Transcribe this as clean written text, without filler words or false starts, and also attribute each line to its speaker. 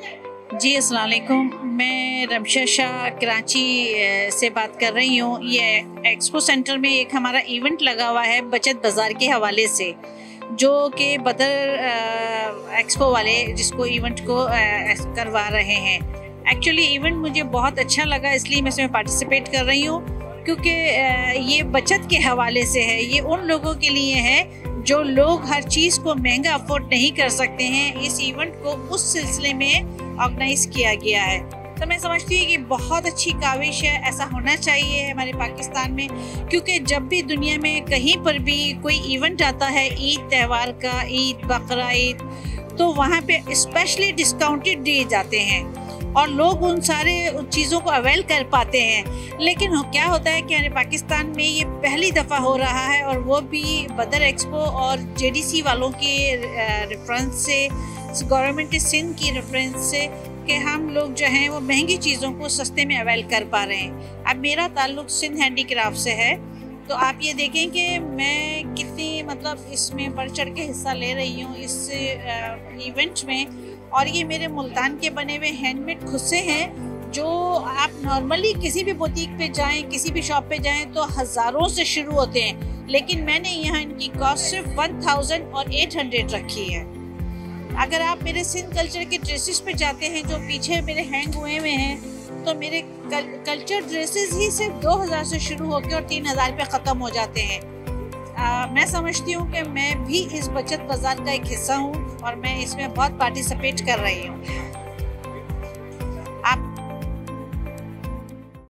Speaker 1: जी अस्सलाम वालेकुम, मैं रमशा शाह कराची से बात कर रही हूँ। ये एक्सपो सेंटर में एक हमारा इवेंट लगा हुआ है बचत बाज़ार के हवाले से, जो कि बदर एक्सपो वाले जिसको इवेंट को करवा रहे हैं। एक्चुअली इवेंट मुझे बहुत अच्छा लगा, इसलिए मैं इसमें पार्टिसिपेट कर रही हूँ, क्योंकि ये बचत के हवाले से है। ये उन लोगों के लिए है जो लोग हर चीज़ को महंगा अफोर्ड नहीं कर सकते हैं। इस इवेंट को उस सिलसिले में ऑर्गेनाइज किया गया है, तो मैं समझती हूँ कि बहुत अच्छी काविश है। ऐसा होना चाहिए हमारे पाकिस्तान में, क्योंकि जब भी दुनिया में कहीं पर भी कोई इवेंट आता है, ईद त्यौहार का, ईद बकरा ईद, तो वहाँ पे स्पेशली डिस्काउंटेड दिए जाते हैं और लोग उन सारे चीज़ों को अवेल कर पाते हैं। लेकिन क्या होता है कि हमारे पाकिस्तान में ये पहली दफ़ा हो रहा है, और वो भी बदर एक्सपो और जेडीसी वालों के रेफरेंस से, गवर्नमेंट सिंध की रेफरेंस से, कि हम लोग जो हैं वो महंगी चीज़ों को सस्ते में अवेल कर पा रहे हैं। अब मेरा ताल्लुक़ सिंध हैंडीक्राफ्ट से है, तो आप ये देखें कि मैं कितनी इसमें बढ़ चढ़ के हिस्सा ले रही हूँ इस इवेंट में। और ये मेरे मुल्तान के बने हुए हैंडमेड खुस्से हैं, जो आप नॉर्मली किसी भी बुटीक पे जाएं, किसी भी शॉप पे जाएं, तो हज़ारों से शुरू होते हैं, लेकिन मैंने यहाँ इनकी कॉस्ट सिर्फ 1800 रखी है। अगर आप मेरे सिंध कल्चर के ड्रेसेस पे जाते हैं जो पीछे मेरे हैंग हुए हैं, तो मेरे कल्चर ड्रेसेस ही सिर्फ 2000 से शुरू होकर और 3000 पे ख़त्म हो जाते हैं। मैं समझती हूँ कि मैं भी इस बचत बाज़ार का एक हिस्सा हूँ और मैं इसमें बहुत पार्टिसिपेट कर रही हूँ।